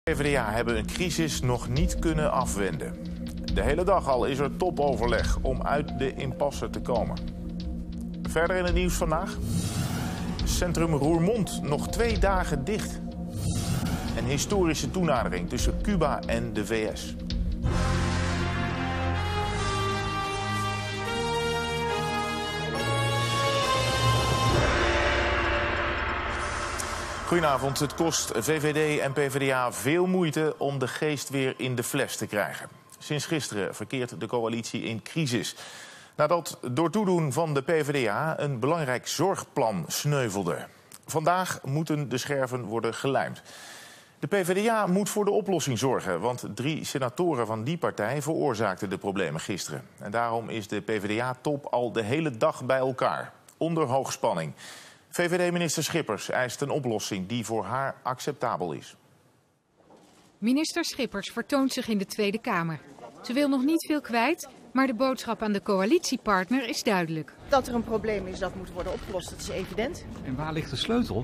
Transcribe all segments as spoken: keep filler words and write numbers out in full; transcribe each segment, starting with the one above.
De PvdA hebben een crisis nog niet kunnen afwenden. De hele dag al is er topoverleg om uit de impasse te komen. Verder in het nieuws vandaag. Centrum Roermond nog twee dagen dicht. Een historische toenadering tussen Cuba en de V S. Goedenavond. Het kost V V D en PvdA veel moeite om de geest weer in de fles te krijgen. Sinds gisteren verkeert de coalitie in crisis. Nadat door toedoen van de PvdA een belangrijk zorgplan sneuvelde. Vandaag moeten de scherven worden gelijmd. De PvdA moet voor de oplossing zorgen, want drie senatoren van die partij veroorzaakten de problemen gisteren. En daarom is de PvdA-top al de hele dag bij elkaar, onder hoogspanning. V V D-minister Schippers eist een oplossing die voor haar acceptabel is. Minister Schippers vertoont zich in de Tweede Kamer. Ze wil nog niet veel kwijt, maar de boodschap aan de coalitiepartner is duidelijk. Dat er een probleem is dat moet worden opgelost, dat is evident. En waar ligt de sleutel?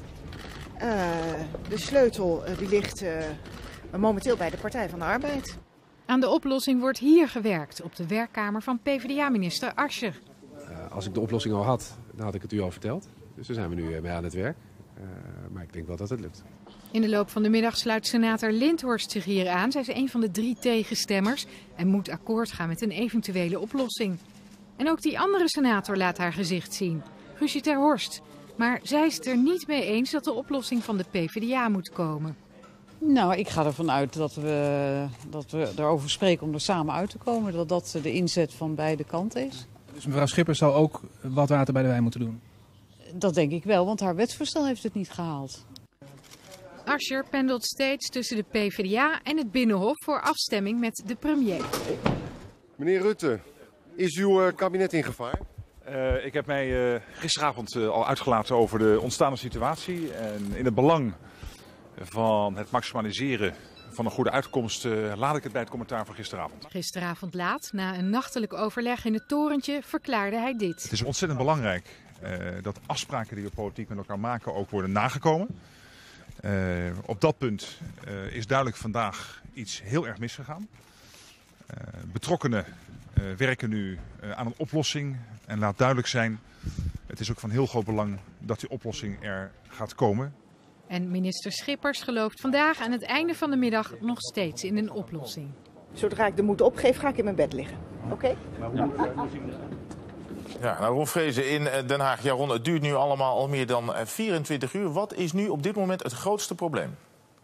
Uh, de sleutel uh, die ligt uh, momenteel bij de Partij van de Arbeid. Aan de oplossing wordt hier gewerkt, op de werkkamer van PvdA-minister Asscher. Uh, als ik de oplossing al had, dan had ik het u al verteld. Dus daar zijn we nu mee aan het werk. Uh, maar ik denk wel dat het lukt. In de loop van de middag sluit senator Lindhorst zich hier aan. Zij is een van de drie tegenstemmers en moet akkoord gaan met een eventuele oplossing. En ook die andere senator laat haar gezicht zien, Guusje ter Horst. Maar zij is het er niet mee eens dat de oplossing van de PvdA moet komen. Nou, ik ga ervan uit dat we, dat we erover spreken om er samen uit te komen. Dat dat de inzet van beide kanten is. Dus mevrouw Schippers zal ook wat water bij de wijn moeten doen? Dat denk ik wel, want haar wetsvoorstel heeft het niet gehaald. Asscher pendelt steeds tussen de PvdA en het Binnenhof voor afstemming met de premier. Meneer Rutte, is uw kabinet in gevaar? Uh, ik heb mij uh, gisteravond uh, al uitgelaten over de ontstaande situatie. En in het belang van het maximaliseren van een goede uitkomst uh, laat ik het bij het commentaar van gisteravond. Gisteravond laat, na een nachtelijk overleg in het torentje, verklaarde hij dit. Het is ontzettend belangrijk uh, dat afspraken die we politiek met elkaar maken ook worden nagekomen. Uh, op dat punt uh, is duidelijk vandaag iets heel erg misgegaan. Uh, betrokkenen uh, werken nu uh, aan een oplossing en laat duidelijk zijn, het is ook van heel groot belang dat die oplossing er gaat komen. En minister Schippers gelooft vandaag aan het einde van de middag nog steeds in een oplossing. Zodra ik de moed opgeef, ga ik in mijn bed liggen. Oké? Okay? Ja, nou, Ron Vrezen in Den Haag. Ja, Ron, het duurt nu allemaal al meer dan vierentwintig uur. Wat is nu op dit moment het grootste probleem?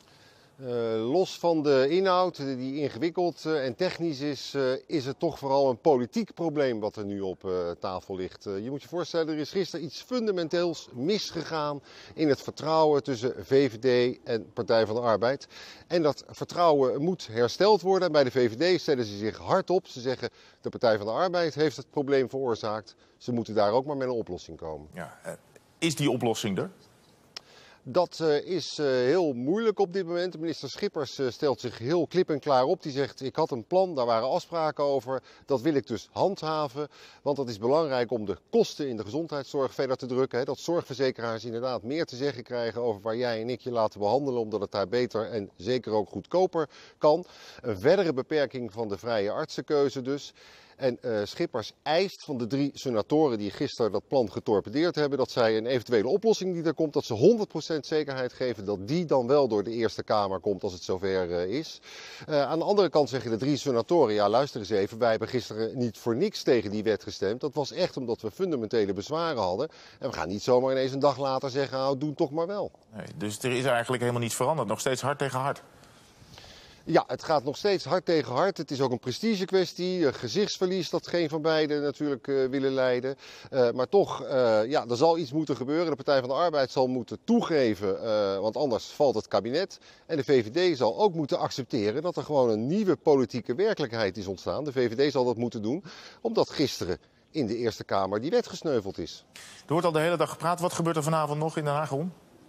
Uh, los van de inhoud, die ingewikkeld uh, en technisch is, uh, is het toch vooral een politiek probleem wat er nu op uh, tafel ligt. Uh, je moet je voorstellen, er is gisteren iets fundamenteels misgegaan in het vertrouwen tussen V V D en Partij van de Arbeid. En dat vertrouwen moet hersteld worden. En bij de V V D stellen ze zich hardop. Ze zeggen, de Partij van de Arbeid heeft het probleem veroorzaakt. Ze moeten daar ook maar met een oplossing komen. Ja, uh, is die oplossing er? Dat uh, is uh, heel moeilijk op dit moment. Minister Schippers uh, stelt zich heel klip en klaar op. Die zegt, ik had een plan, daar waren afspraken over. Dat wil ik dus handhaven. Want dat is belangrijk om de kosten in de gezondheidszorg verder te drukken. Hè. Dat zorgverzekeraars inderdaad meer te zeggen krijgen over waar jij en ik je laten behandelen. Omdat het daar beter en zeker ook goedkoper kan. Een verdere beperking van de vrije artsenkeuze dus. En uh, Schippers eist van de drie senatoren die gisteren dat plan getorpedeerd hebben, dat zij een eventuele oplossing die er komt, dat ze honderd procent zekerheid geven dat die dan wel door de Eerste Kamer komt als het zover uh, is. Uh, aan de andere kant zeggen de drie senatoren, ja luister eens even, wij hebben gisteren niet voor niks tegen die wet gestemd. Dat was echt omdat we fundamentele bezwaren hadden. En we gaan niet zomaar ineens een dag later zeggen, nou doe het toch maar wel. Nee, dus er is eigenlijk helemaal niets veranderd, nog steeds hard tegen hard. Ja, het gaat nog steeds hard tegen hard. Het is ook een prestigekwestie, een gezichtsverlies dat geen van beiden natuurlijk uh, willen leiden. Uh, maar toch, uh, ja, er zal iets moeten gebeuren. De Partij van de Arbeid zal moeten toegeven, uh, want anders valt het kabinet. En de V V D zal ook moeten accepteren dat er gewoon een nieuwe politieke werkelijkheid is ontstaan. De V V D zal dat moeten doen, omdat gisteren in de Eerste Kamer die wet gesneuveld is. Er wordt al de hele dag gepraat. Wat gebeurt er vanavond nog in Den Haag, Ron?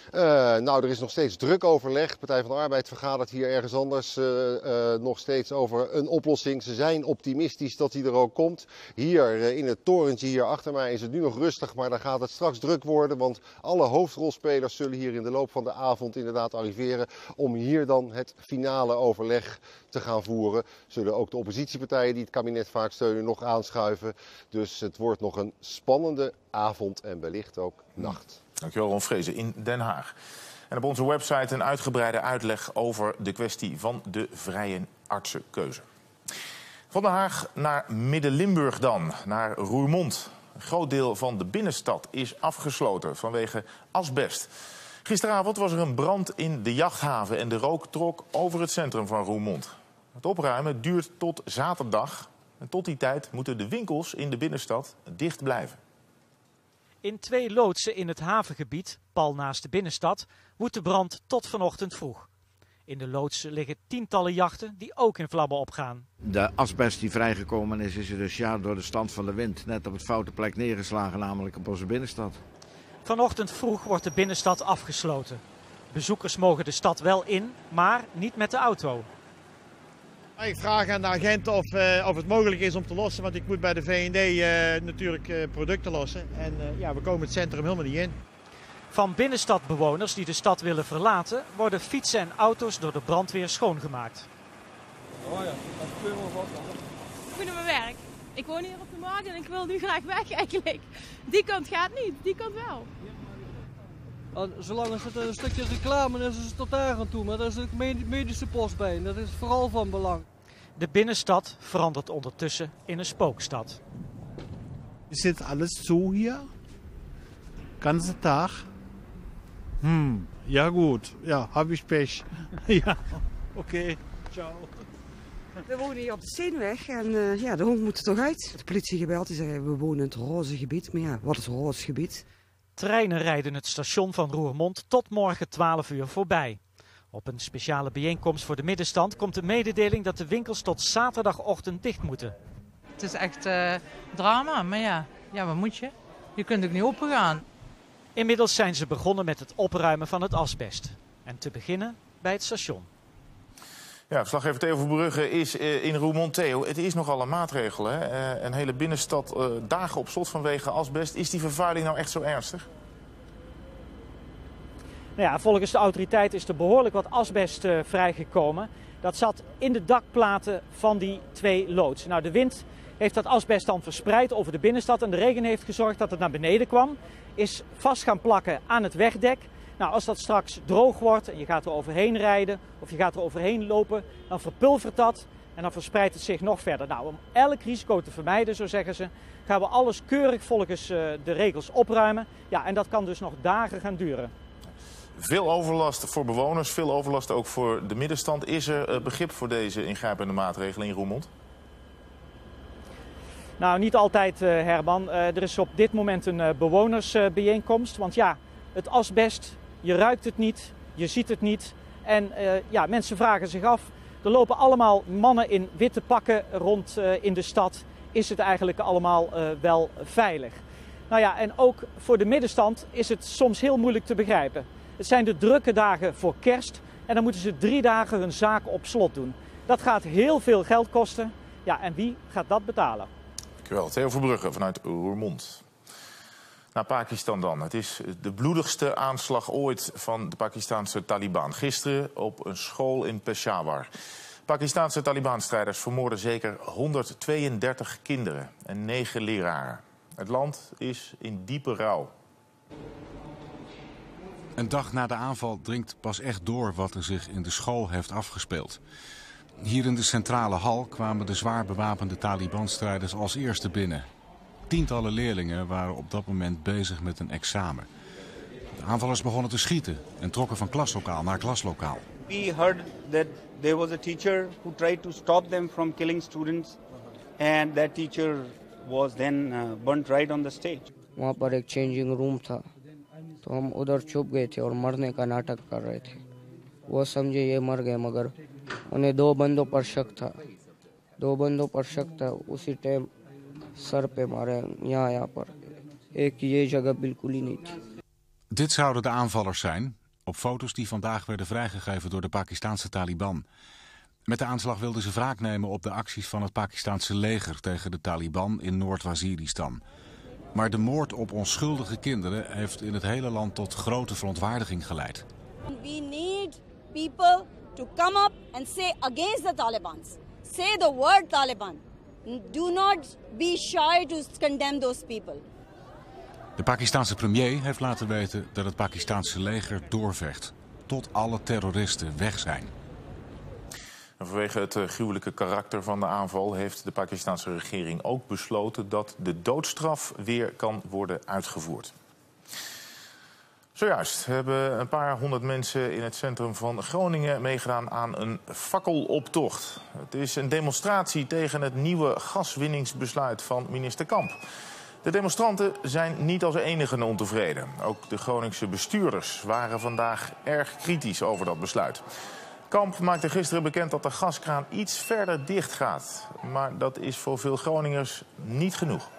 Uh, nou, er is nog steeds druk overleg. Partij van de Arbeid vergadert hier ergens anders uh, uh, nog steeds over een oplossing. Ze zijn optimistisch dat die er ook komt. Hier uh, in het torentje hier achter mij is het nu nog rustig, maar dan gaat het straks druk worden. Want alle hoofdrolspelers zullen hier in de loop van de avond inderdaad arriveren om hier dan het finale overleg te gaan voeren. Zullen ook de oppositiepartijen die het kabinet vaak steunen nog aanschuiven. Dus het wordt nog een spannende avond en wellicht ook nacht. Dankjewel, Ron Vrezen in Den Haag. En op onze website een uitgebreide uitleg over de kwestie van de vrije artsenkeuze. Van Den Haag naar Midden-Limburg dan, naar Roermond. Een groot deel van de binnenstad is afgesloten vanwege asbest. Gisteravond was er een brand in de jachthaven en de rook trok over het centrum van Roermond. Het opruimen duurt tot zaterdag. En tot die tijd moeten de winkels in de binnenstad dicht blijven. In twee loodsen in het havengebied, pal naast de binnenstad, woedt de brand tot vanochtend vroeg. In de loodsen liggen tientallen jachten die ook in vlammen opgaan. De asbest die vrijgekomen is, is er dus ja, door de stand van de wind net op het foute plek neergeslagen, namelijk op onze binnenstad. Vanochtend vroeg wordt de binnenstad afgesloten. Bezoekers mogen de stad wel in, maar niet met de auto. Ik vraag aan de agenten of, uh, of het mogelijk is om te lossen, want ik moet bij de V N D uh, natuurlijk uh, producten lossen. En uh, ja, we komen het centrum helemaal niet in. Van binnenstadbewoners die de stad willen verlaten, worden fietsen en auto's door de brandweer schoongemaakt. Oh ja, dat kunnen we wat. Ik moet naar mijn werk. Ik woon hier op de markt en ik wil nu graag weg eigenlijk. Die kant gaat niet, die kant wel. Zolang er een stukje reclame is, is het tot daar aan toe. Maar er is ook medische post bij en dat is vooral van belang. De binnenstad verandert ondertussen in een spookstad. Is dit alles zo hier? Ganze Tag? Hm, ja goed. Ja, heb ik pech. Ja, oké. Okay. Ciao. We wonen hier op de Steenweg en uh, ja, de hond moet er toch uit. De politie gebeld, die zei we wonen in het roze gebied. Maar ja, wat is roze gebied? Treinen rijden het station van Roermond tot morgen twaalf uur voorbij. Op een speciale bijeenkomst voor de middenstand komt de mededeling dat de winkels tot zaterdagochtend dicht moeten. Het is echt uh, drama, maar ja, ja, wat moet je? Je kunt ook niet open gaan. Inmiddels zijn ze begonnen met het opruimen van het asbest. En te beginnen bij het station. Ja, verslaggever Theo Verbrugge is uh, in Roermond. Theo, het is nogal een maatregel, hè? Uh, een hele binnenstad uh, dagen op slot vanwege asbest. Is die vervuiling nou echt zo ernstig? Nou ja, volgens de autoriteit is er behoorlijk wat asbest uh, vrijgekomen. Dat zat in de dakplaten van die twee loodsen. Nou, de wind heeft dat asbest dan verspreid over de binnenstad en de regen heeft gezorgd dat het naar beneden kwam. Is vast gaan plakken aan het wegdek. Nou, als dat straks droog wordt en je gaat er overheen rijden of je gaat er overheen lopen, dan verpulvert dat en dan verspreidt het zich nog verder. Nou, om elk risico te vermijden, zo zeggen ze, gaan we alles keurig volgens uh, de regels opruimen. Ja, en dat kan dus nog dagen gaan duren. Veel overlast voor bewoners, veel overlast ook voor de middenstand. Is er uh, begrip voor deze ingrijpende maatregelen in Roermond? Nou, niet altijd, uh, Herman. Uh, er is op dit moment een uh, bewonersbijeenkomst. Uh, want ja, het asbest, je ruikt het niet, je ziet het niet. En uh, ja, mensen vragen zich af, er lopen allemaal mannen in witte pakken rond uh, in de stad. Is het eigenlijk allemaal uh, wel veilig? Nou ja, en ook voor de middenstand is het soms heel moeilijk te begrijpen. Het zijn de drukke dagen voor kerst en dan moeten ze drie dagen hun zaak op slot doen. Dat gaat heel veel geld kosten. Ja, en wie gaat dat betalen? Dankjewel, Theo Verbrugge vanuit Roermond. Naar Pakistan dan. Het is de bloedigste aanslag ooit van de Pakistanse Taliban. Gisteren op een school in Peshawar. Pakistanse Taliban-strijders vermoorden zeker honderdtweeëndertig kinderen en negen leraren. Het land is in diepe rouw. Een dag na de aanval dringt pas echt door wat er zich in de school heeft afgespeeld. Hier in de centrale hal kwamen de zwaar bewapende Taliban-strijders als eerste binnen. Tientallen leerlingen waren op dat moment bezig met een examen. De aanvallers begonnen te schieten en trokken van klaslokaal naar klaslokaal. We heard that there was a teacher who tried to stop them from killing students, and that teacher was then uh, burnt right on the stage. वहाँ पर एक changing room था, तो हम उधर छुप गए थे और मरने का नाटक कर रहे थे. वो समझे ये मर गए, मगर उन्हें दो बंदों पर शक था. दो बंदों पर शक था, उसी टाइम सर पे मारे यहाँ यहाँ पर. एक ये जगह बिल्कुल ही नहीं थी. Dit zouden de aanvallers zijn Op foto's die vandaag werden vrijgegeven door de Pakistanse Taliban. Met de aanslag wilden ze wraak nemen op de acties van het Pakistanse leger tegen de Taliban in Noord-Waziristan. Maar de moord op onschuldige kinderen heeft in het hele land tot grote verontwaardiging geleid. We need people to come up and say against the Taliban. Say the word Taliban. Do not be shy to condemn those people. De Pakistanse premier heeft laten weten dat het Pakistanse leger doorvecht tot alle terroristen weg zijn. Vanwege het gruwelijke karakter van de aanval heeft de Pakistanse regering ook besloten dat de doodstraf weer kan worden uitgevoerd. Zojuist hebben een paar honderd mensen in het centrum van Groningen meegedaan aan een fakkeloptocht. Het is een demonstratie tegen het nieuwe gaswinningsbesluit van minister Kamp. De demonstranten zijn niet als enige ontevreden. Ook de Groningse bestuurders waren vandaag erg kritisch over dat besluit. Kamp maakte gisteren bekend dat de gaskraan iets verder dicht gaat. Maar dat is voor veel Groningers niet genoeg.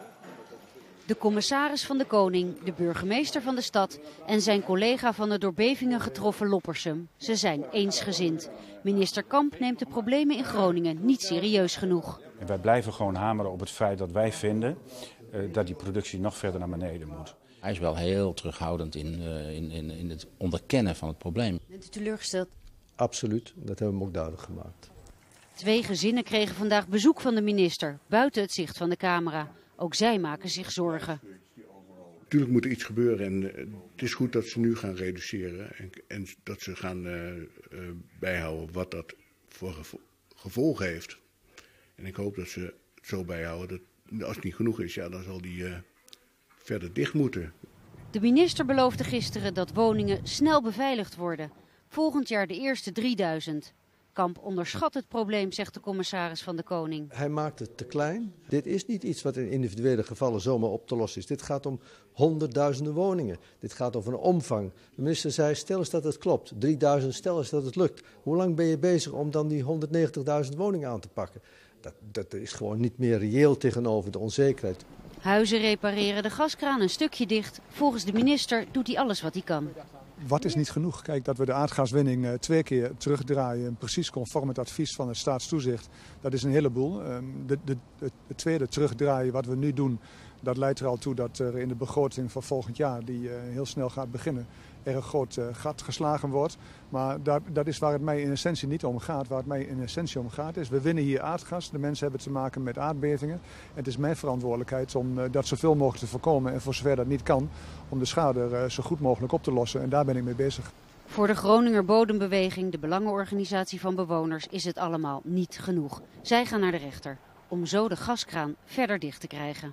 De commissaris van de Koning, de burgemeester van de stad en zijn collega van de door bevingen getroffen Loppersum. Ze zijn eensgezind. Minister Kamp neemt de problemen in Groningen niet serieus genoeg. En wij blijven gewoon hameren op het feit dat wij vinden uh, dat die productie nog verder naar beneden moet. Hij is wel heel terughoudend in, uh, in, in, in het onderkennen van het probleem. Bent u teleurgesteld? Absoluut, dat hebben we hem ook duidelijk gemaakt. Twee gezinnen kregen vandaag bezoek van de minister, buiten het zicht van de camera. Ook zij maken zich zorgen. Natuurlijk moet er iets gebeuren en uh, het is goed dat ze nu gaan reduceren en, en dat ze gaan uh, uh, bijhouden wat dat voor gevo gevolgen heeft. En ik hoop dat ze het zo bijhouden dat als het niet genoeg is, ja, dan zal die uh, verder dicht moeten. De minister beloofde gisteren dat woningen snel beveiligd worden. Volgend jaar de eerste drieduizend. Kamp onderschat het probleem, zegt de commissaris van de Koning. Hij maakt het te klein. Dit is niet iets wat in individuele gevallen zomaar op te lossen is. Dit gaat om honderdduizenden woningen. Dit gaat over een omvang. De minister zei, stel eens dat het klopt. drieduizend, stel eens dat het lukt. Hoe lang ben je bezig om dan die honderdnegentigduizend woningen aan te pakken? Dat, dat is gewoon niet meer reëel tegenover de onzekerheid. Huizen repareren, de gaskraan een stukje dicht. Volgens de minister doet hij alles wat hij kan. Wat is niet genoeg? Kijk, dat we de aardgaswinning uh, twee keer terugdraaien, precies conform het advies van het staatstoezicht, dat is een heleboel. Uh, de, de, het tweede terugdraaien wat we nu doen, dat leidt er al toe dat er in de begroting van volgend jaar, die uh, heel snel gaat beginnen, er een groot uh, gat geslagen wordt. Maar dat, dat is waar het mij in essentie niet om gaat. Waar het mij in essentie om gaat is, we winnen hier aardgas. De mensen hebben te maken met aardbevingen. En het is mijn verantwoordelijkheid om uh, dat zoveel mogelijk te voorkomen. En voor zover dat niet kan, om de schade uh, zo goed mogelijk op te lossen. En daar ben ik mee bezig. Voor de Groninger Bodembeweging, de belangenorganisatie van bewoners, is het allemaal niet genoeg. Zij gaan naar de rechter om zo de gaskraan verder dicht te krijgen.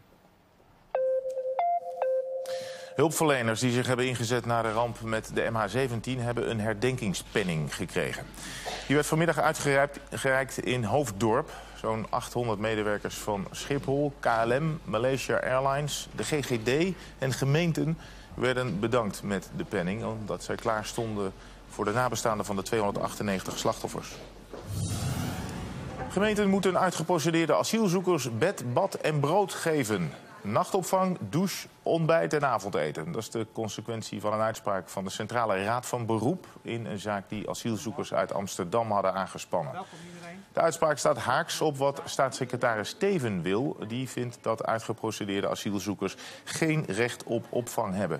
Hulpverleners die zich hebben ingezet na de ramp met de M H zeventien hebben een herdenkingspenning gekregen. Die werd vanmiddag uitgereikt in Hoofddorp. Zo'n achthonderd medewerkers van Schiphol, K L M, Malaysia Airlines, de G G D en gemeenten werden bedankt met de penning, omdat zij klaar stonden voor de nabestaanden van de tweehonderdachtennegentig slachtoffers. Gemeenten moeten uitgeprocedeerde asielzoekers bed, bad en brood geven. Nachtopvang, douche, ontbijt en avondeten. Dat is de consequentie van een uitspraak van de Centrale Raad van Beroep in een zaak die asielzoekers uit Amsterdam hadden aangespannen. De uitspraak staat haaks op wat staatssecretaris Steven wil. Die vindt dat uitgeprocedeerde asielzoekers geen recht op opvang hebben.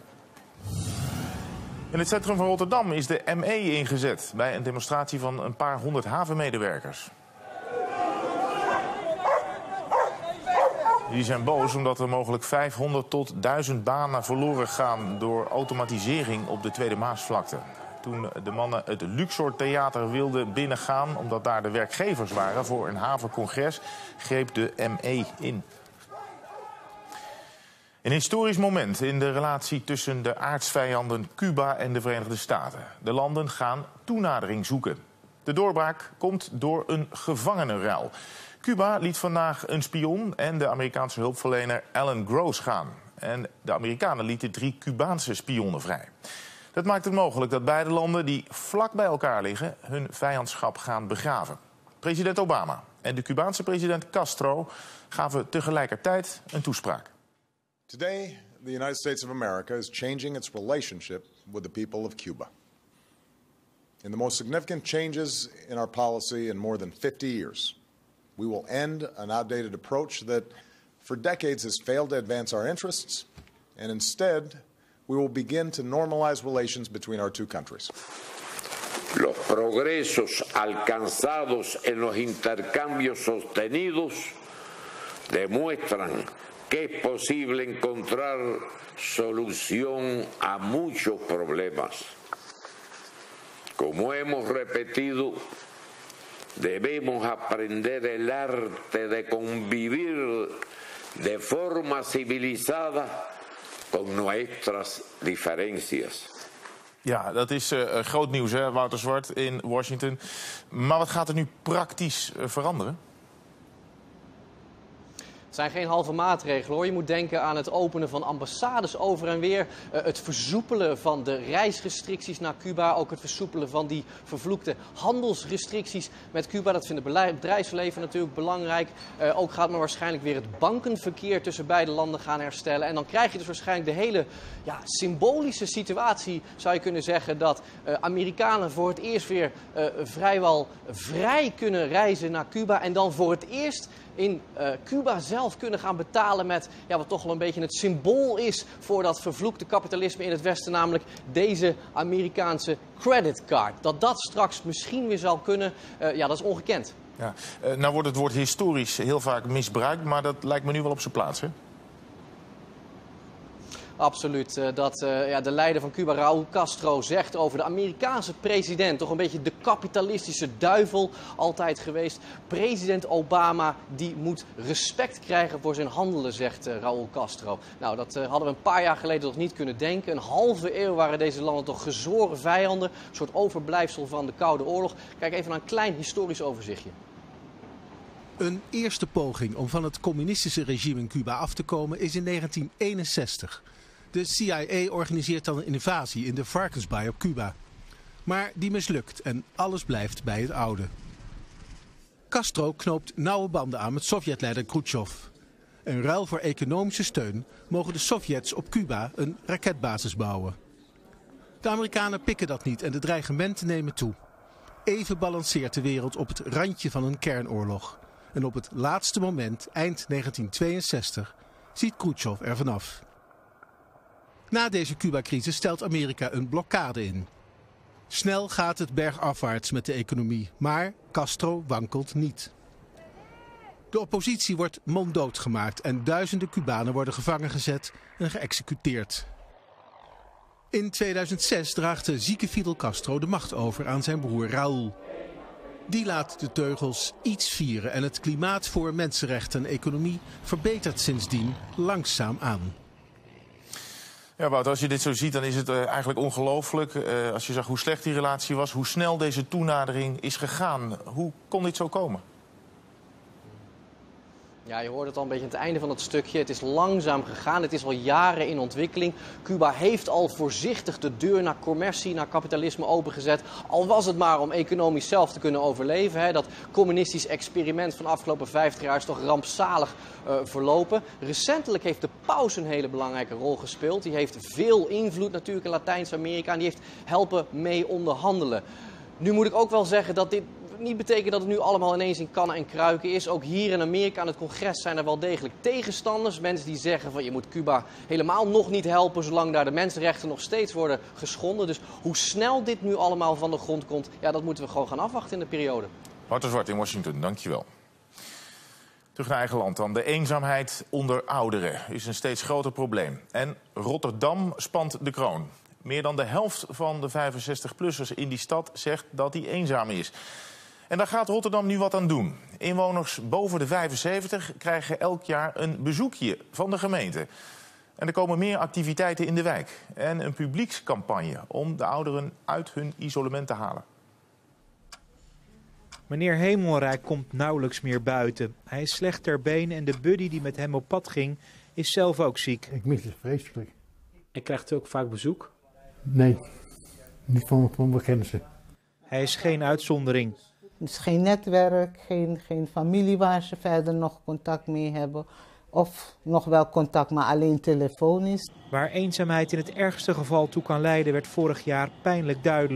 In het centrum van Rotterdam is de M E ingezet bij een demonstratie van een paar honderd havenmedewerkers. Die zijn boos omdat er mogelijk vijfhonderd tot duizend banen verloren gaan door automatisering op de Tweede Maasvlakte. Toen de mannen het Luxor Theater wilden binnengaan, omdat daar de werkgevers waren voor een havencongres, greep de M E in. Een historisch moment in de relatie tussen de aartsvijanden Cuba en de Verenigde Staten. De landen gaan toenadering zoeken. De doorbraak komt door een gevangenenruil. Cuba liet vandaag een spion en de Amerikaanse hulpverlener Alan Gross gaan. En de Amerikanen lieten drie Cubaanse spionnen vrij. Dat maakt het mogelijk dat beide landen die vlak bij elkaar liggen hun vijandschap gaan begraven. President Obama en de Cubaanse president Castro gaven tegelijkertijd een toespraak. Today, the United States of America is changing its relationship with the people of Cuba. In the most significant changes in our policy in more than fifty years, we will end an outdated approach that for decades has failed to advance our interests, and instead we will begin to normalize relations between our two countries. Los progresos alcanzados en los intercambios sostenidos demuestran que es posible encontrar solución a muchos problemas. Como hemos repetido, debemos aprender el arte de convivir de forma civilizada con nuestras diferencias. Ja, dat is uh, groot nieuws, hè, Wouter Zwart in Washington. Maar wat gaat er nu praktisch uh, veranderen? Het zijn geen halve maatregelen hoor. Je moet denken aan het openen van ambassades over en weer. Uh, het versoepelen van de reisrestricties naar Cuba. Ook het versoepelen van die vervloekte handelsrestricties met Cuba. Dat vindt het bedrijfsleven natuurlijk belangrijk. Uh, ook gaat men waarschijnlijk weer het bankenverkeer tussen beide landen gaan herstellen. En dan krijg je dus waarschijnlijk de hele ja, symbolische situatie, zou je kunnen zeggen, dat uh, Amerikanen voor het eerst weer uh, vrijwel vrij kunnen reizen naar Cuba. En dan voor het eerst in uh, Cuba zelf kunnen gaan betalen met ja, wat toch wel een beetje het symbool is voor dat vervloekte kapitalisme in het Westen, namelijk deze Amerikaanse creditcard. Dat dat straks misschien weer zal kunnen, uh, ja, dat is ongekend. Ja. Uh, nou wordt het woord historisch heel vaak misbruikt, maar dat lijkt me nu wel op zijn plaats, hè? Absoluut. Dat uh, ja, de leider van Cuba, Raúl Castro, zegt over de Amerikaanse president, toch een beetje de kapitalistische duivel altijd geweest. President Obama, die moet respect krijgen voor zijn handelen, zegt uh, Raúl Castro. Nou, dat uh, hadden we een paar jaar geleden nog niet kunnen denken. Een halve eeuw waren deze landen toch gezworen vijanden. Een soort overblijfsel van de Koude Oorlog. Kijk even naar een klein historisch overzichtje. Een eerste poging om van het communistische regime in Cuba af te komen is in negentien eenenzestig. De C I A organiseert dan een invasie in de Varkensbaai op Cuba. Maar die mislukt en alles blijft bij het oude. Castro knoopt nauwe banden aan met Sovjetleider Khrushchev. In ruil voor economische steun mogen de Sovjets op Cuba een raketbasis bouwen. De Amerikanen pikken dat niet en de dreigementen nemen toe. Even balanceert de wereld op het randje van een kernoorlog. En op het laatste moment, eind negentien tweeënzestig, ziet Khrushchev er vanaf. Na deze Cuba-crisis stelt Amerika een blokkade in. Snel gaat het bergafwaarts met de economie, maar Castro wankelt niet. De oppositie wordt monddood gemaakt en duizenden Cubanen worden gevangen gezet en geëxecuteerd. In tweeduizend zes draagt de zieke Fidel Castro de macht over aan zijn broer Raúl. Die laat de teugels iets vieren en het klimaat voor mensenrechten en economie verbetert sindsdien langzaam aan. Ja, Wouter, als je dit zo ziet, dan is het uh, eigenlijk ongelooflijk. Uh, als je zag hoe slecht die relatie was, hoe snel deze toenadering is gegaan. Hoe kon dit zo komen? Ja, je hoort het al een beetje aan het einde van het stukje. Het is langzaam gegaan. Het is al jaren in ontwikkeling. Cuba heeft al voorzichtig de deur naar commercie, naar kapitalisme opengezet. Al was het maar om economisch zelf te kunnen overleven. Hè. Dat communistisch experiment van de afgelopen vijftig jaar is toch rampzalig uh, verlopen. Recentelijk heeft de paus een hele belangrijke rol gespeeld. Die heeft veel invloed natuurlijk in Latijns-Amerika en die heeft helpen mee onderhandelen. Nu moet ik ook wel zeggen dat dit niet betekent dat het nu allemaal ineens in kannen en kruiken is. Ook hier in Amerika aan het congres zijn er wel degelijk tegenstanders. Mensen die zeggen van je moet Cuba helemaal nog niet helpen zolang daar de mensenrechten nog steeds worden geschonden. Dus hoe snel dit nu allemaal van de grond komt, ja, dat moeten we gewoon gaan afwachten in de periode. Wouter Zwart in Washington, dankjewel. Terug naar eigen land dan. De eenzaamheid onder ouderen is een steeds groter probleem. En Rotterdam spant de kroon. Meer dan de helft van de vijfenzestig-plussers in die stad zegt dat hij eenzaam is. En daar gaat Rotterdam nu wat aan doen. Inwoners boven de vijfenzeventig krijgen elk jaar een bezoekje van de gemeente. En er komen meer activiteiten in de wijk. En een publiekscampagne om de ouderen uit hun isolement te halen. Meneer Hemelrijk komt nauwelijks meer buiten. Hij is slecht ter been en de buddy die met hem op pad ging is zelf ook ziek. Ik mis het vreselijk. En krijgt u ook vaak bezoek? Nee, niet van, van mijn kennissen. Hij is geen uitzondering. Er is geen netwerk, geen, geen familie waar ze verder nog contact mee hebben. Of nog wel contact, maar alleen telefonisch. Waar eenzaamheid in het ergste geval toe kan leiden, werd vorig jaar pijnlijk duidelijk.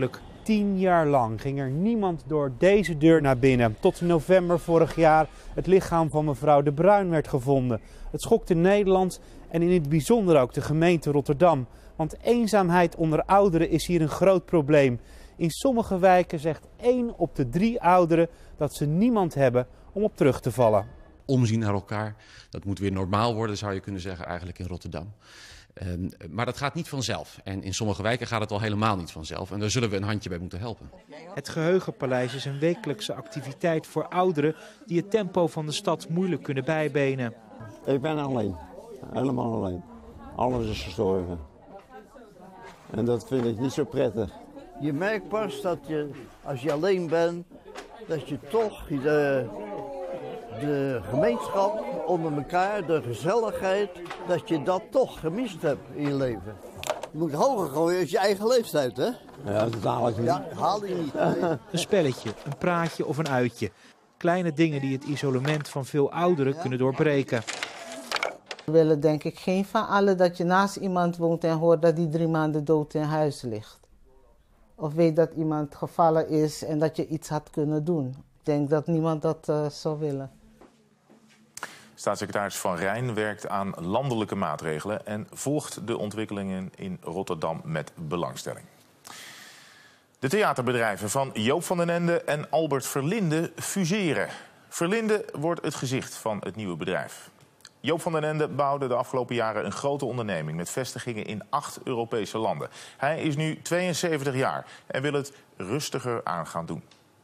Tien jaar lang ging er niemand door deze deur naar binnen. Tot in november vorig jaar het lichaam van mevrouw De Bruin werd gevonden. Het schokte Nederland en in het bijzonder ook de gemeente Rotterdam. Want eenzaamheid onder ouderen is hier een groot probleem. In sommige wijken zegt één op de drie ouderen dat ze niemand hebben om op terug te vallen. Omzien naar elkaar, dat moet weer normaal worden, zou je kunnen zeggen, eigenlijk in Rotterdam. Um, maar dat gaat niet vanzelf. En in sommige wijken gaat het al helemaal niet vanzelf. En daar zullen we een handje bij moeten helpen. Het Geheugenpaleis is een wekelijkse activiteit voor ouderen die het tempo van de stad moeilijk kunnen bijbenen. Ik ben alleen. Helemaal alleen. Alles is gestorven. En dat vind ik niet zo prettig. Je merkt pas dat je, als je alleen bent, dat je toch de, de gemeenschap onder elkaar, de gezelligheid, dat je dat toch gemist hebt in je leven. Je moet hoger gooien als je eigen leeftijd, hè? Ja, dat haal ik niet. Ja, haal je niet. Een spelletje, een praatje of een uitje. Kleine dingen die het isolement van veel ouderen kunnen doorbreken. We willen denk ik geen van allen dat je naast iemand woont en hoort dat die drie maanden dood in huis ligt. Of weet dat iemand gevallen is en dat je iets had kunnen doen. Ik denk dat niemand dat uh, zou willen. Staatssecretaris Van Rijn werkt aan landelijke maatregelen en volgt de ontwikkelingen in Rotterdam met belangstelling. De theaterbedrijven van Joop van den Ende en Albert Verlinde fuseren. Verlinde wordt het gezicht van het nieuwe bedrijf. Joop van den Ende bouwde de afgelopen jaren een grote onderneming met vestigingen in acht Europese landen. Hij is nu tweeënzeventig jaar en wil het rustiger aan gaan doen.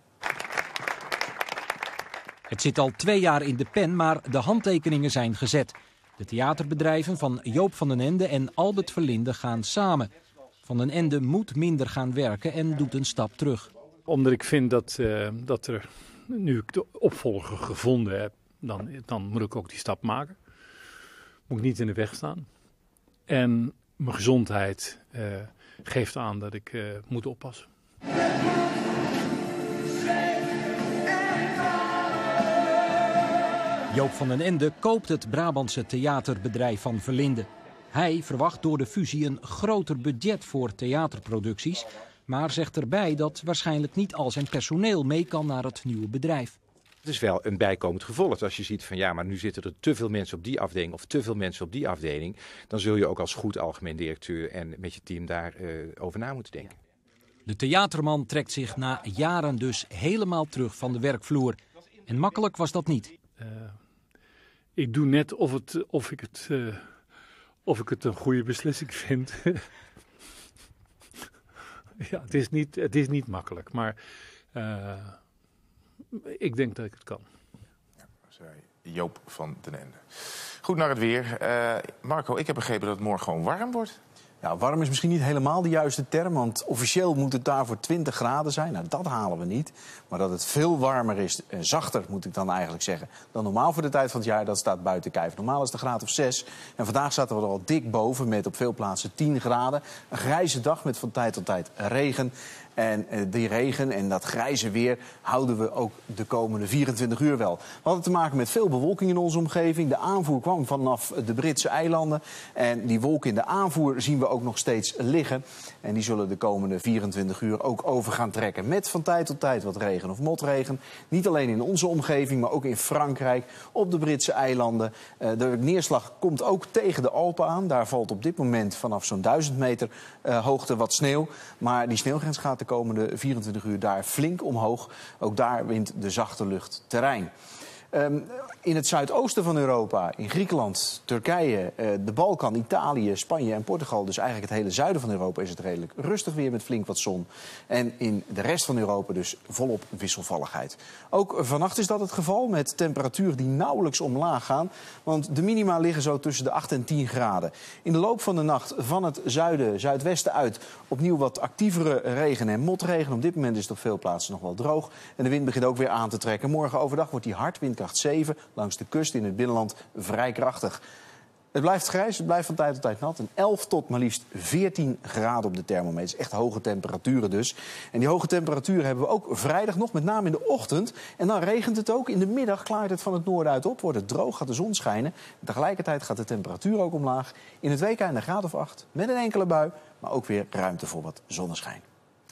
Het zit al twee jaar in de pen, maar de handtekeningen zijn gezet. De theaterbedrijven van Joop van den Ende en Albert Verlinde gaan samen. Van den Ende moet minder gaan werken en doet een stap terug. Omdat ik vind dat, uh, dat er, nu ik de opvolger gevonden heb, dan, dan moet ik ook die stap maken. Moet ik niet in de weg staan. En mijn gezondheid uh, geeft aan dat ik uh, moet oppassen. Joop van den Ende koopt het Brabantse theaterbedrijf van Verlinde. Hij verwacht door de fusie een groter budget voor theaterproducties, maar zegt erbij dat waarschijnlijk niet al zijn personeel mee kan naar het nieuwe bedrijf. Het is wel een bijkomend gevolg. Als je ziet van ja, maar nu zitten er te veel mensen op die afdeling of te veel mensen op die afdeling, dan zul je ook als goed algemeen directeur en met je team daarover uh, over na moeten denken. De theaterman trekt zich na jaren dus helemaal terug van de werkvloer. En makkelijk was dat niet. Uh, ik doe net of, het, of, ik het, uh, of ik het een goede beslissing vind. Ja, het is niet, het is niet makkelijk, maar uh, ik denk dat ik het kan. Ja, zei Joop van den Ende. Goed, naar het weer. Uh, Marco, ik heb begrepen dat het morgen gewoon warm wordt. Ja, warm is misschien niet helemaal de juiste term, want officieel moet het daar voor twintig graden zijn. Nou, dat halen we niet. Maar dat het veel warmer is, en zachter moet ik dan eigenlijk zeggen, dan normaal voor de tijd van het jaar, dat staat buiten kijf. Normaal is het een graad of zes. En vandaag zaten we er al dik boven met op veel plaatsen tien graden. Een grijze dag met van tijd tot tijd regen. En die regen en dat grijze weer houden we ook de komende vierentwintig uur wel. We hadden te maken met veel bewolking in onze omgeving. De aanvoer kwam vanaf de Britse eilanden. En die wolken in de aanvoer zien we ook nog steeds liggen. En die zullen de komende vierentwintig uur ook over gaan trekken. Met van tijd tot tijd wat regen of motregen. Niet alleen in onze omgeving, maar ook in Frankrijk, op de Britse eilanden. De neerslag komt ook tegen de Alpen aan. Daar valt op dit moment vanaf zo'n duizend meter uh, hoogte wat sneeuw. Maar die sneeuwgrens gaat de komende vierentwintig uur daar flink omhoog. Ook daar wint de zachte lucht terrein. Um, in het zuidoosten van Europa, in Griekenland, Turkije, uh, de Balkan, Italië, Spanje en Portugal, dus eigenlijk het hele zuiden van Europa, is het redelijk rustig weer met flink wat zon. En in de rest van Europa dus volop wisselvalligheid. Ook vannacht is dat het geval met temperaturen die nauwelijks omlaag gaan. Want de minima liggen zo tussen de acht en tien graden. In de loop van de nacht van het zuiden, zuidwesten uit opnieuw wat actievere regen en motregen. Op dit moment is het op veel plaatsen nog wel droog. En de wind begint ook weer aan te trekken. Morgen overdag wordt die hard, windkracht zeven, langs de kust in het binnenland vrij krachtig. Het blijft grijs, het blijft van tijd tot tijd nat. En elf tot maar liefst veertien graden op de thermometer. Echt hoge temperaturen dus. En die hoge temperaturen hebben we ook vrijdag nog, met name in de ochtend. En dan regent het ook. In de middag klaart het van het noorden uit op. Wordt het droog, gaat de zon schijnen. En tegelijkertijd gaat de temperatuur ook omlaag. In het weekend een graad of acht, met een enkele bui. Maar ook weer ruimte voor wat zonneschijn.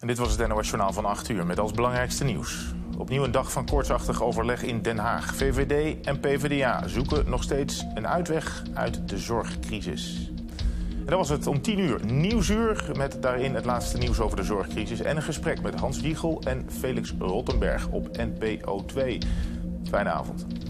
En dit was het N O S Journaal van acht uur met als belangrijkste nieuws. Opnieuw een dag van koortsachtig overleg in Den Haag. V V D en P V D A zoeken nog steeds een uitweg uit de zorgcrisis. En dat was het om tien uur Nieuwsuur, met daarin het laatste nieuws over de zorgcrisis en een gesprek met Hans Wiegel en Felix Rottenberg op N P O twee. Fijne avond.